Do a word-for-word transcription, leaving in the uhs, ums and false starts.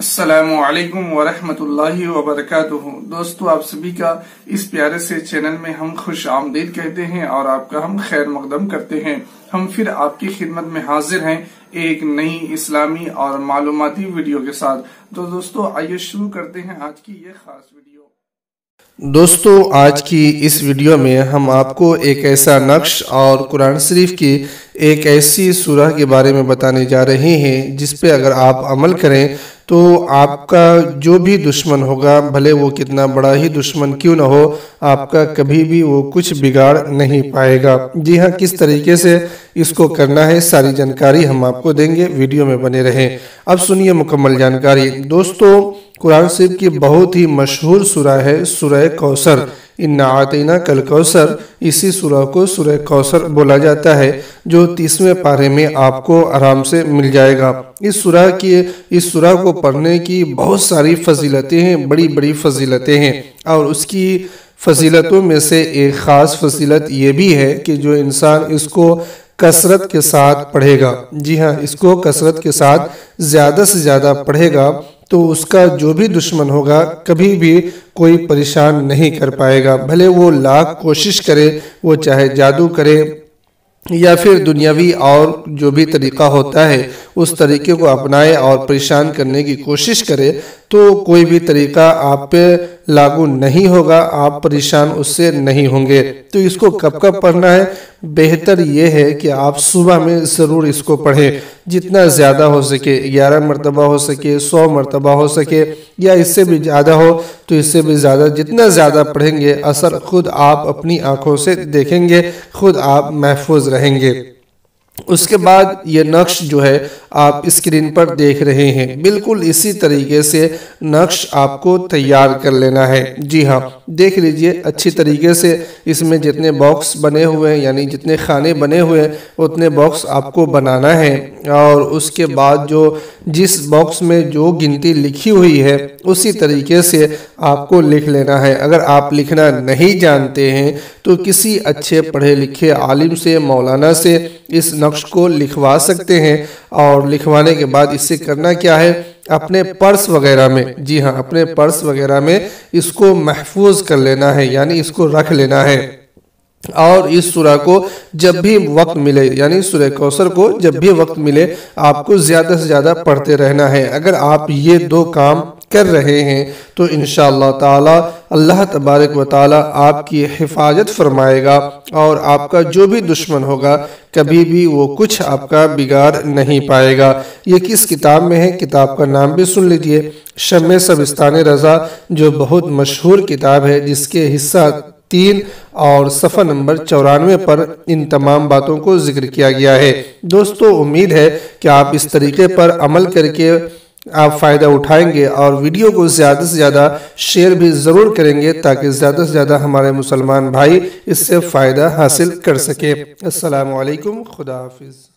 السلام علیکم ورحمۃ اللہ وبرکاتہ۔ دوستو، آپ سبھی کا اس پیارے سے چینل میں ہم خوش آمدید کہتے ہیں اور آپ کا ہم خیر مقدم کرتے ہیں۔ ہم پھر آپ کی خدمت میں حاضر ہیں ایک نئی اسلامی اور معلوماتی ویڈیو کے ساتھ۔ تو دوستو، آئیے شروع کرتے ہیں آج کی یہ خاص ویڈیو۔ دوستو، آج کی اس ویڈیو میں ہم آپ کو ایک ایسا نقش اور قرآن شریف کی ایک ایسی سورہ کے بارے میں بتانے جا رہے ہیں جس پہ اگر آپ عمل کریں تو آپ کا جو بھی دشمن ہوگا، بھلے وہ کتنا بڑا ہی دشمن کیوں نہ ہو، آپ کا کبھی بھی وہ کچھ بگاڑ نہیں پائے گا۔ جی ہاں، کس طریقے سے اس کو کرنا ہے ساری جانکاری ہم آپ کو دیں گے، ویڈیو میں بنے رہیں۔ اب سنیے مکمل جانکاری۔ دوستو، قرآن شریف کی بہت ہی مشہور سورہ ہے سورہ کوثر۔ اِنَّا أَعْطَيْنَاكَ الْكَوْثَرَ، اسی سورہ کو سورہ کوثر بولا جاتا ہے، جو تیسویں پارے میں آپ کو آرام سے مل جائے گا۔ اس سورہ کی اس سورہ کو پڑھنے کی بہت ساری فضیلتیں ہیں، بڑی بڑی فضیلتیں ہیں، اور اس کی فضیلتوں میں سے ایک خاص فضیلت یہ بھی ہے کہ جو انسان اس کو کثرت کے ساتھ پڑھے گا، جی ہاں، اس کو کثرت کے ساتھ زیادہ سے زیادہ پڑھے گا تو اس کا جو بھی دشمن ہوگا کبھی بھی کوئی پریشان نہیں کر پائے گا، بھلے وہ لاکھ کوشش کرے، وہ چاہے جادو کرے یا پھر دنیاوی اور جو بھی طریقہ ہوتا ہے اس طریقے کو اپنائے اور پریشان کرنے کی کوشش کرے تو کوئی بھی طریقہ آپ پہ لاگو نہیں ہوگا، آپ پریشان اس سے نہیں ہوں گے۔ تو اس کو کب کب پڑھنا ہے؟ بہتر یہ ہے کہ آپ صبح میں ضرور اس کو پڑھیں، جتنا زیادہ ہو سکے، گیارہ مرتبہ ہو سکے، سو مرتبہ ہو سکے، یا اس سے بھی زیادہ ہو تو اس سے بھی زیادہ، جتنا زیادہ پڑھیں گے اثر خود آپ اپنی آنکھوں سے دیکھیں گے، خود آپ محفوظ رہیں گے۔ اس کے بعد یہ نقش جو ہے آپ اسکرین پر دیکھ رہے ہیں، بالکل اسی طریقے سے نقش آپ کو تیار کر لینا ہے۔ جی ہاں، دیکھ لیجئے اچھی طریقے سے اس میں جتنے باکس بنے ہوئے ہیں، یعنی جتنے خانے بنے ہوئے ہیں اتنے باکس آپ کو بنانا ہے، اور اس کے بعد جو جس باکس میں جو گنتی لکھی ہوئی ہے اسی طریقے سے آپ کو لکھ لینا ہے۔ اگر آپ لکھنا نہیں جانتے ہیں تو کسی اچھے پڑھے لکھے عالم سے، مولانا سے اس نقش کو لکھوا سکتے ہیں، اور لکھوانے کے بعد اس سے کرنا کیا ہے، اپنے پرس وغیرہ میں، جی ہاں، اپنے پرس وغیرہ میں اس کو محفوظ کر لینا ہے، یعنی اس کو رکھ لینا ہے۔ اور اس سورہ کو جب بھی وقت ملے، یعنی سورہ کوثر کو جب بھی وقت ملے آپ کو زیادہ سے زیادہ پڑھتے رہنا ہے۔ اگر آپ یہ دو کام کر رہے ہیں تو انشاءاللہ تعالی اللہ تبارک و تعالی آپ کی حفاظت فرمائے گا، اور آپ کا جو بھی دشمن ہوگا کبھی بھی وہ کچھ آپ کا بگاڑ نہیں پائے گا۔ یہ کس کتاب میں ہے؟ کتاب کا نام بھی سن لیجئے، شمع سبستان رضا، جو بہت مشہور کتاب ہے، جس کے حصہ تین اور صفحہ نمبر چورانوے پر ان تمام باتوں کو ذکر کیا گیا ہے۔ دوستو، امید ہے کہ آپ اس طریقے پر عمل کر کے آپ فائدہ اٹھائیں گے، اور ویڈیو کو زیادہ سے زیادہ شیئر بھی ضرور کریں گے تاکہ زیادہ سے زیادہ ہمارے مسلمان بھائی اس سے فائدہ حاصل کر سکے۔ السلام علیکم، خدا حافظ۔